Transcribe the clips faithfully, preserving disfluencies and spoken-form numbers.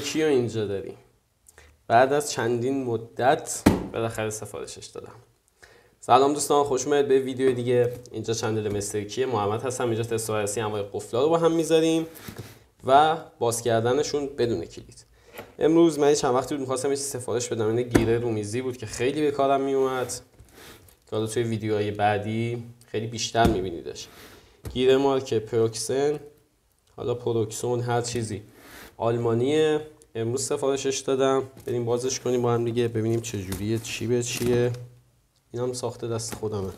یکی رو اینجا داریم. بعد از چندین مدت بالاخره سفارشش دادم. سلام دوستان، خوش اومدید به ویدیو دیگه. اینجا چنل مستر کیه، محمد هستم. اینجا تست وایرسی انواع قفلا رو با هم میذاریم و باز کردنشون بدون کلید. امروز من چند وقتی بود می‌خواستم یه سفارش بدم. این گیره رومیزی بود که خیلی به کارم میومد. که حالا توی ویدیوهای بعدی خیلی بیشتر می‌بینیدش. گیره مارک پروکسن، حالا پروکسون هر چیزی، آلمانیه. امروز سفارشش دادم. بریم بازش کنیم با هم دیگه، ببینیم چه جوریه، چی به چیه. اینم ساخته دست خودمه.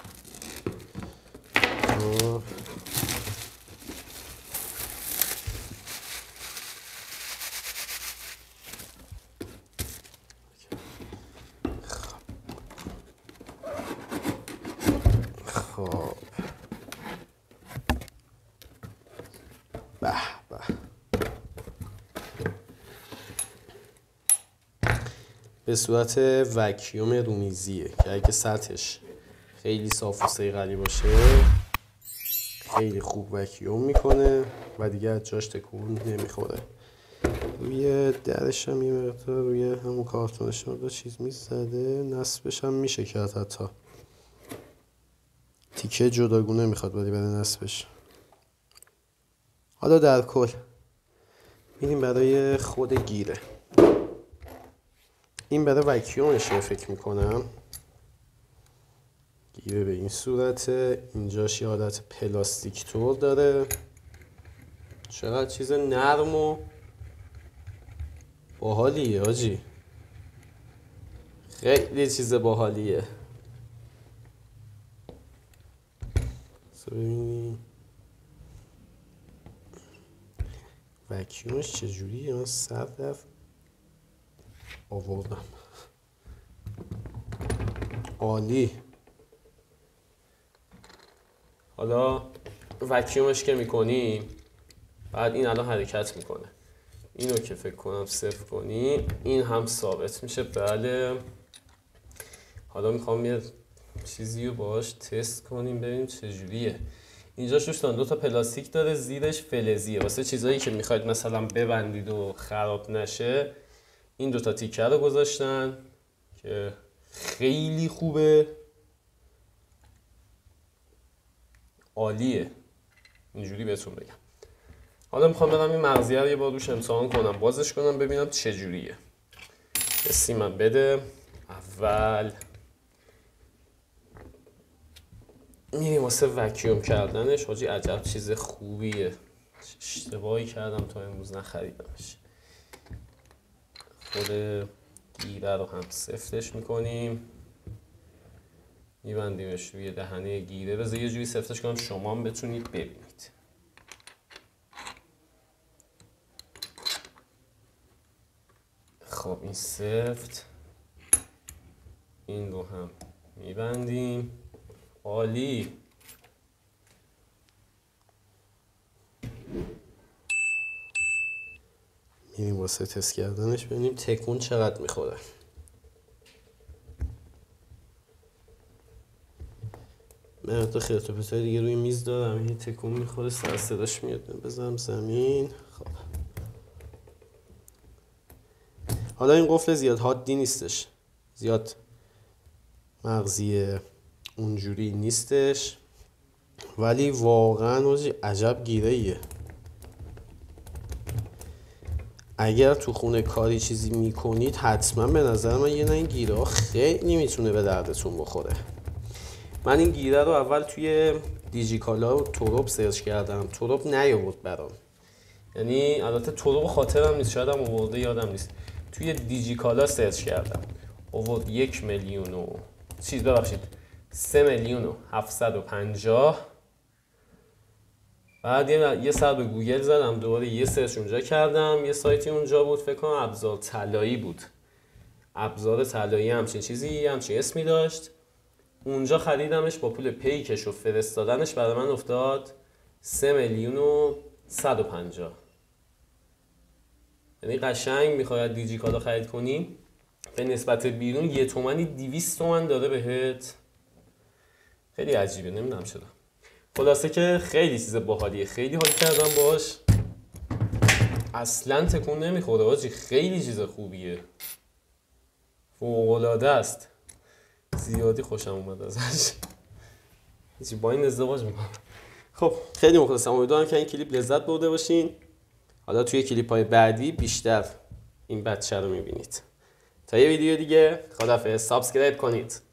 آه. خب به به، به صورت وکیوم رومیزیه که اگه سطحش خیلی صاف و صیقلی باشه خیلی خوب وکیوم میکنه و دیگه از جاش تکون نمیخوره. روی درش هم یه مقدار روی همون کارتونش هم چیز میزده، نصبش هم میشه کرد، حتی تیکه جداگونه میخواد ولی برای نصبش. حالا در کل میریم برای خود گیره. این برای وکیومشه فکر میکنم. گیره به این صورته، اینجاش یه حالت پلاستیک طور داره. چقدر چیز نرم و باحالیه آجی، خیلی چیز باحالیه. ببینیم وکیومش چجوریه. من سر رفت آوردم. عالی. حالا وکیومش که میکنی بعد این الان حرکت میکنه. اینو که فکر کنم صفر کنی این هم ثابت میشه. بله. حالا میخوام یه چیزی رو باهاش تست کنیم ببینیم چجوریه. اینجاش دوستان دو تا پلاستیک داره، زیرش فلزیه واسه چیزایی که میخواید مثلا ببندید و خراب نشه. این دو تا تیکه رو گذاشتن که خیلی خوبه، عالیه. اینجوری بهتون بگم. حالا میخوام برم این مغزیه رو یه بار روش امتحان کنم، بازش کنم ببینم چجوریه. حسی من بده. اول میریم واسه وکیوم کردنش. حاجی عجب چیز خوبیه. اشتباهی کردم تا امروز نخریدمش. خود گیره رو هم سفتش میکنیم، میبندیمش روی دهنه گیره. بذار یه جوری سفتش کنم شما هم بتونید ببینید. خب این سفت، این رو هم میبندیم. عالی. میریم واسه تست کردنش ببینیم تکون چقدر میخوره. من تو خیلی تو پسای دیگه روی میز دارم، یه تکون میخوره، سر صداش میاد. بذارم زمین. خب حالا این قفل زیاد حادی نیستش، زیاد مغزی اونجوری نیستش، ولی واقعا عجب گیره ایه. اگر تو خونه کاری چیزی میکنید حتما به نظر من یه نه این گیره ها خیلی میتونه به دردتون بخوره. من این گیره رو اول توی دیجیکالا و توروب سرچ کردم، توروب نیاورد برام. یعنی البته توروب خاطرم نیست، شاید هم آورده یادم نیست. توی دیجیکالا سرچ کردم آورد یک میلیون و چیز ببخشید سه میلیون و هفتصد و پنجاه. بعد یه سر به گوگل زدم، دوباره یه سرچ اونجا کردم، یه سایتی اونجا بود فکر کنم ابزار طلایی بود، ابزار طلایی همچین چیزی، همچین اسمی داشت. اونجا خریدمش با پول پیکش و فرستادنش برای من افتاد سه میلیون و صد و پنجاه. یعنی قشنگ میخواید دیجیکالا خرید کنی به نسبت بیرون یه تومنی دویست تومن داره بهت. خیلی عجیبه، نمیدونم چرا. خلاصه که خیلی چیز باحالیه، خیلی حال کردم باش. اصلا تکون نمیخوره آجی، خیلی چیز خوبیه، فوق‌العاده است. زیادی خوشم اومد ازش. چی با این ازدواج میکنم. خب خیلی مخلصم، امیدوارم که این کلیپ لذت برده باشین. حالا توی کلیپ های بعدی بیشتر این بچه رو میبینید. تا یه ویدیو دیگه، خداحافظ. سابسکرایب کنید.